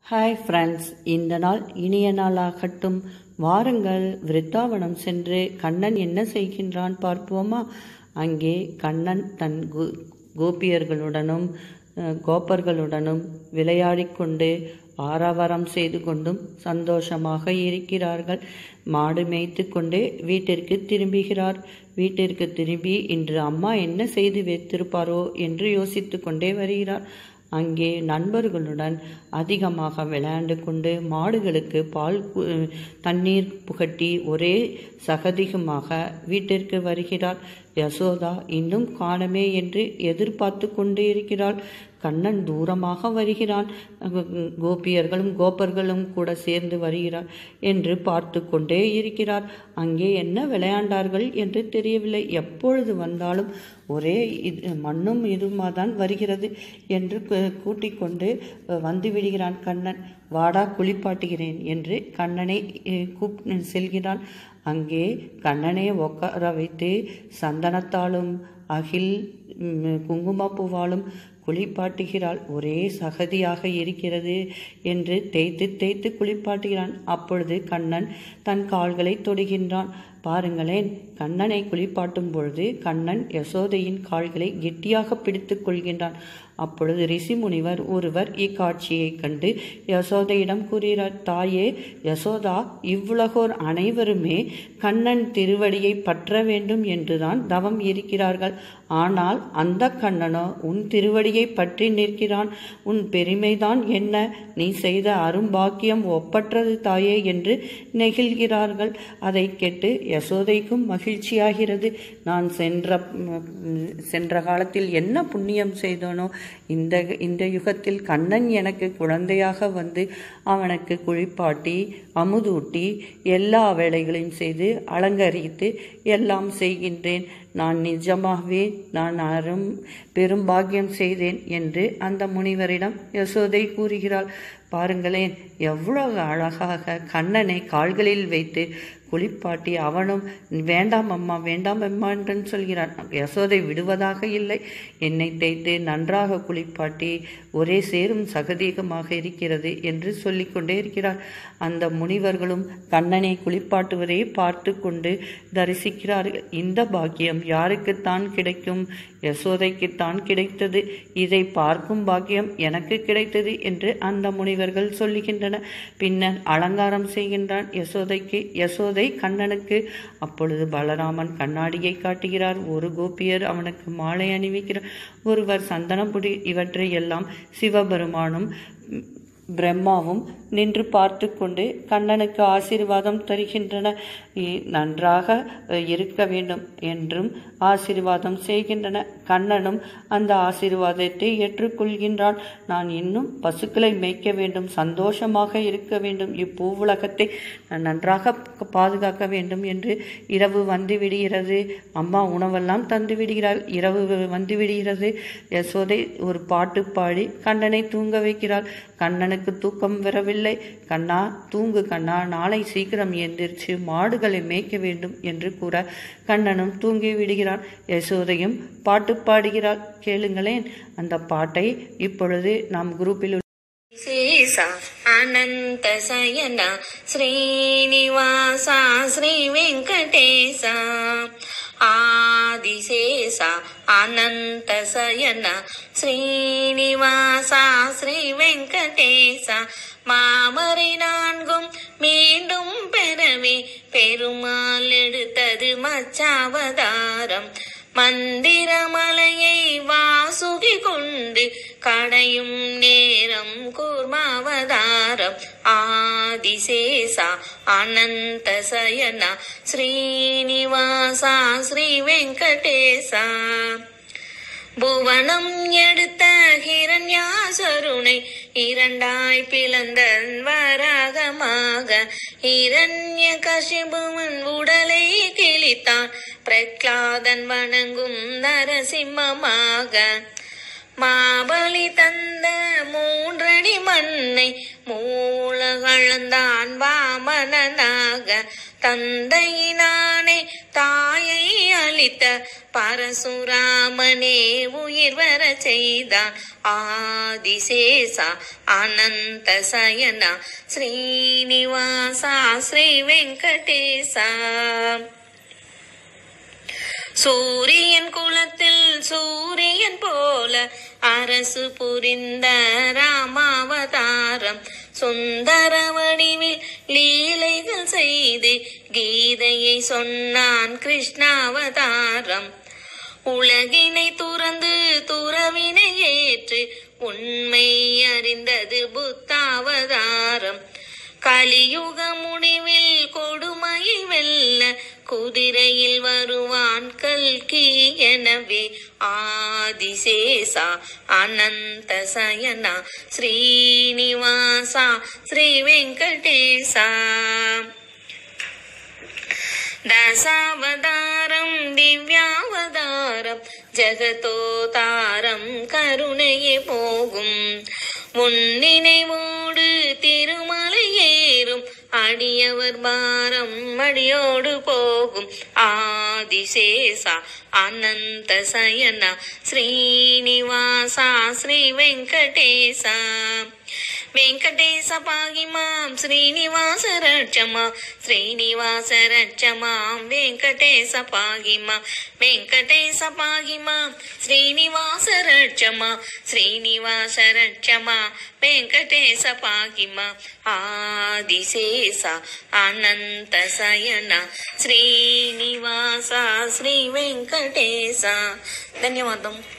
Hi friends, இந்த நாள் இனிய நாளாகட்டும். வாருங்கள், விருத்தாவனம் சென்று கண்ணன் என்ன செய்கின்றான் பார்ப்போமா? அங்கே கண்ணன் தன் கோபியர்களுடனும் கோப்பர்களுடனும் விளையாடிக்கொண்டு ஆரவாரம் செய்து கொண்டும் சந்தோஷமாக இருக்கிறார்கள். மாடு மேய்த்து கொண்டு வீட்டிற்கு திரும்புகிறார். வீட்டிற்கு திரும்பி இன்று அம்மா என்ன செய்து வைத்திருப்பாரோ என்று யோசித்து கொண்டே வருகிறார். அங்கே நண்பர்களுடன் அதிகமாக விளையாண்டு கொண்டு மாடுகளுக்கு பால் தண்ணீர் புகட்டி ஒரே சகதிகமாக வீட்டிற்கு வருகிறார். யசோதா இன்னும் காணமே என்று எதிர்பார்த்து கொண்டு இருக்கிறாள். கண்ணன் தூரமாக வருகிறான், கோபியர்களும் கோப்பர்களும் கூட சேர்ந்து வருகிறார் என்று பார்த்து கொண்டே இருக்கிறார். அங்கே என்ன விளையாண்டார்கள் என்று தெரியவில்லை. எப்பொழுது வந்தாலும் ஒரே மண்ணும் இதுமாதான் வருகிறது என்று கூட்டிக் கொண்டு வந்து விடுகிறான் கண்ணன். வாடா, குளிப்பாட்டுகிறேன் என்று கண்ணனை செல்கிறான். அங்கே கண்ணனை உட்கார வைத்து சந்தனத்தாலும் அகில் குங்குமப்பூவாலும் குளிப்பாட்டுகிறாள். ஒரே சகதியாக இருக்கிறது என்று தேய்த்து தேய்த்து குளிப்பாட்டுகிறான். அப்பொழுது கண்ணன் தன் கால்களை தொடுகின்றான். பாருங்களேன், கண்ணனை குளிப்பாட்டும் பொழுது கண்ணன் யசோதையின் கால்களை கெட்டியாக பிடித்து கொள்கின்றான். அப்பொழுது ரிஷி முனிவர் ஒருவர் இக்காட்சியை கண்டு யசோதையிடம் கூறுகிறார், தாயே யசோதா, இவ்வுலகோர் அனைவருமே கண்ணன் திருவடியை பற்ற வேண்டும் என்றுதான் தவம் இருக்கிறார்கள். ஆனால் அந்த கண்ணனோ உன் திருவடியை பற்றி நிற்கிறான். உன் பெருமைதான் என்ன? நீ செய்த அரும்பாக்கியம் ஒப்பற்றது தாயே என்று நெகிழ்கிறார்கள். அதை கேட்டு யசோதைக்கும் மகிழ்ச்சியாகிறது. நான் சென்ற காலத்தில் என்ன புண்ணியம் செய்தோனோ, இந்த யுகத்தில் கண்ணன் எனக்கு குழந்தையாக வந்து அவனுக்கு குளிப்பாட்டி அமுதூட்டி எல்லா வேலைகளையும் செய்து அலங்கரித்து எல்லாம் செய்கின்றேன். நான் நிஜமாகவே பெரும் பாக்கியம் செய்தேன் என்று அந்த முனிவரிடம் யசோதை கூறுகிறாள். பாருங்களேன், எவ்வளவு அழகாக கண்ணனை கால்களில் வைத்து குளிப்பாட்டி அவனும் வேண்டாம் அம்மா வேண்டாம் அம்மா என்று சொல்கிறான். யசோதை விடுவதாக இல்லை. என்னை தேய்த்து நன்றாக குளிப்பாட்டி ஒரே சேரும் சகதீகமாக இருக்கிறது என்று சொல்லிக்கொண்டே இருக்கிறார். அந்த முனிவர்களும் கண்ணனை குளிப்பாட்டுவதை பார்த்து கொண்டு தரிசிக்கிறார்கள். இந்த பாக்கியம் யாருக்குத்தான் கிடைக்கும்? யசோதைக்குத்தான் கிடைத்தது. இதை பார்க்கும் பாக்கியம் எனக்கு கிடைத்தது என்று அந்த முனிவர்கள் சொல்லுகின்றனர். பின்னர் அலங்காரம் செய்கின்றான் யசோதைக்கு, யசோதை கண்ணனுக்கு. அப்பொழுது பலராமன் கண்ணாடியை காட்டுகிறார். ஒரு கோபியர் அவனுக்கு மாலை அணிவிக்கிறார். ஒருவர் சந்தனப்புடி. இவற்றை எல்லாம் சிவபெருமானும் பிரம்மாவும் நின்று பார்த்து கொண்டு கண்ணனுக்கு ஆசீர்வாதம் தருகின்றன. நன்றாக இருக்க வேண்டும் என்றும் ஆசீர்வாதம் செய்கின்றன. கண்ணனும் அந்த ஆசீர்வாதத்தை ஏற்றுக்கொள்கின்றான். நான் இன்னும் பசுக்களை மேய்க்க வேண்டும், சந்தோஷமாக இருக்க வேண்டும், இப்பூவுலகத்தை நன்றாக பாதுகாக்க வேண்டும் என்று இரவு வந்து விடுகிறது. அம்மா உணவெல்லாம் தந்து விடுகிறாள். இரவு வந்து விடுகிறது. யசோதை ஒரு பாட்டு பாடி கண்ணனை தூங்க வைக்கிறாள். கண்ணனுக்கு தூக்கம் வரவில்லை. கண்ணா, தூங்கு கண்ணா, நாளை சீக்கிரம் எந்திரிச்சு மாடுகளை மேய்க்க வேண்டும் என்று கூற கண்ணனும் தூங்கி விடுகிறான். யசோதையும் பாட்டு பாடுகிறாள். கேளுங்களேன் அந்த பாட்டை. இப்பொழுது நாம் குரூப்பில் அனந்த சயன ஸ்ரீனிவாசா ஸ்ரீ வெங்கடேசா ஆதிசேஷா அனந்த சயன ஸ்ரீனிவாசா ஸ்ரீ வெங்கடேசா மாமரை நான்கும் மீண்டும் பெறவே பெருமாள் எடுத்தது மச்சாவதாரம். மந்திரமலையை வாசுகி கொண்டு கடையும் நேரம் கூர்மாவதாரம். ஆதிசேஷா அனந்த சயனா ஸ்ரீனிவாசா ஸ்ரீ வெங்கடேசா புவனம் எடுத்த ஹிரண்யாசருணை இரண்டாய் பிளந்தன் வராகமாக இரண்ய கசிபுவன் உடலை கிழித்தான் பிரக்லாதன் வணங்கும் நரசிம்மமாக. மாபலி தந்த மூன்றடி மண்ணை மூலகழந்தான் வாமனனாக தந்தையினானே தாயை அளித்த பரசுராமனே உயிர் வர செய்தான் ஆதிசேஷா அனந்த சயனா ஸ்ரீனிவாசா ஸ்ரீ வெங்கடேசா. சூரியன் குலத்தில் சூரியன் போல அரசு புரிந்த ராமாவதாரம், சுந்தர வடிவில் லீலைகள் செய்து கீதையை சொன்னான் கிருஷ்ணாவதாரம். உலகினை துறந்து துறவினை ஏற்று உண்மை அறிந்தது புத்தாவதாரம். கலியுக முடிவில் கொடுமையை வெல்ல குதிரையில் வருவான் கல்கி. எனவே ஆதிசேஷா அனந்த சயனா ஸ்ரீனிவாசா ஸ்ரீ வெங்கடேசா. தசாவதாரம் திவ்யாவதாரம் ஜகதோதாரம் கருணையே போகும். முன்னினைவோடு திருமலை ஏறும் அடியவர் பாரம் அடியோடு போகும். ஆதிசேஷா அனந்த சயனா ஸ்ரீனிவாசா ஸ்ரீ வெங்கடேசா. வெங்கடேச பாகிமாம் ஸ்ரீனிவாச ரட்சமா ஸ்ரீனிவாச ரட்சமாம் வெங்கடேச பாகிமாம். வெங்கடேச பாகிமாம் ஸ்ரீனிவாச ரட்சமா ஸ்ரீனிவாச ரட்சமா வெங்கடேச பாகிமாம். ஆதிசேஷா அனந்த சயனா ஸ்ரீனிவாசா ஸ்ரீ வெங்கடேசா. ధన్యవాదం.